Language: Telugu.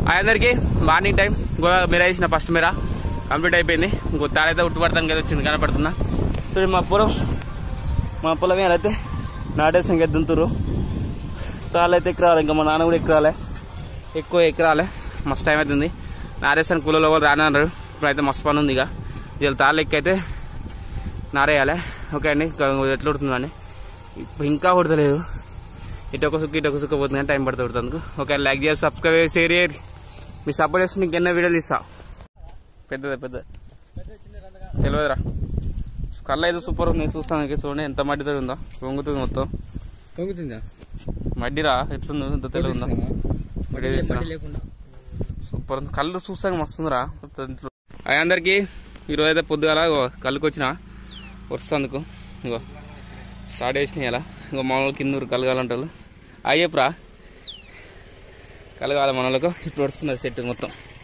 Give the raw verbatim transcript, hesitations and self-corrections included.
అందరికీ మార్నింగ్ టైం గోడ మీర వేసిన ఫస్ట్ మీర కంప్లీట్ అయిపోయింది. ఇంకో తాడైతే ఉట్టుపడతానికి అయితే వచ్చింది కనపడుతున్నా. సో మా పొలం మా పొలం మీద అయితే నాటేసి ఇంకా దుంతురు. తాళ్ళైతే ఎక్కరాలి, ఇంకా మా నాన్న కూడా ఎక్కరాలే, ఎక్కువ ఎక్కరాలే. మస్తు టైం అవుతుంది. నారేస్తాను కూలలో కూడా రానన్నారు. ఇప్పుడైతే మస్తు పని ఉంది. ఇక వీళ్ళు తాళ్ళు ఎక్కైతే నారేయాలి. ఓకే అండి, ఎట్లా ఉడుతుందని ఇప్పుడు ఇంకా ఉడతలేదు. ఇటు ఒక సుక్క ఇటు ఒక సుక్క పోతుంది కానీ టైం పడుతుంది ఉడుతుంది. ఓకే, లైక్ చేసి సబ్స్క్రైబ్ షేర్ చేయండి. మీ సపోర్ట్ చేస్తే నీకు ఎన్నో వీడియోలు ఇస్తా. పెద్దదే పెద్ద తెలియదురా. కళ్ళు అయితే సూపర్ ఉంది. చూస్తాను చూడండి ఎంత మడ్డితో ఉందో. పొంగుతుంది మొత్తం. పొంగుతుందా మడ్డిరా? ఎట్లుందో ఇంత తెలివి ఉందా? వీడియో తీస్తున్నా. సూపర్ ఉంది. కళ్ళు చూస్తాను మస్తుందిరా. అందరికీ ఈరోజు అయితే పొద్దుగాల కళ్ళుకి వచ్చిన వరుసందుకు ఇంకో స్టార్ట్ చేసినాయి. అలా ఇంకో మామూలు కింద కలగాలంటారు. అయ్యప్పురా కలగాలి మనలకు. ఇప్పుడు వస్తున్నది సెట్ మొత్తం.